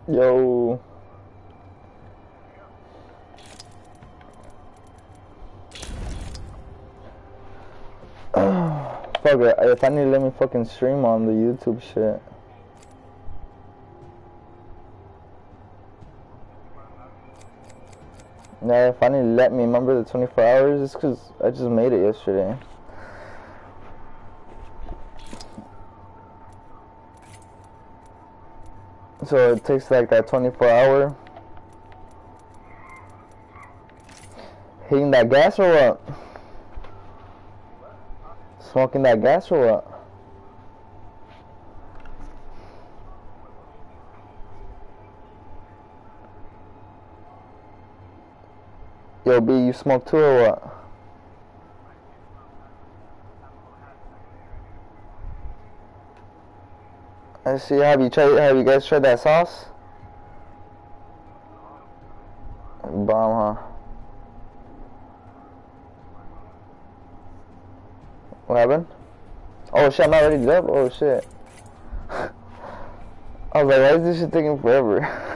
Yo. Fuck it. If I need to let me fucking stream on the YouTube shit. Yeah, if I need to let me remember the 24 hours, it's because I just made it yesterday. So it takes like that 24 hour. Hitting that gas or what? Smoking that gas or what? Yo, B, you smoke too or what? I see. Have you guys tried that sauce? Bomb, huh? What happened? Oh shit, I'm not ready to up. Oh shit. I was like, why is this shit taking forever?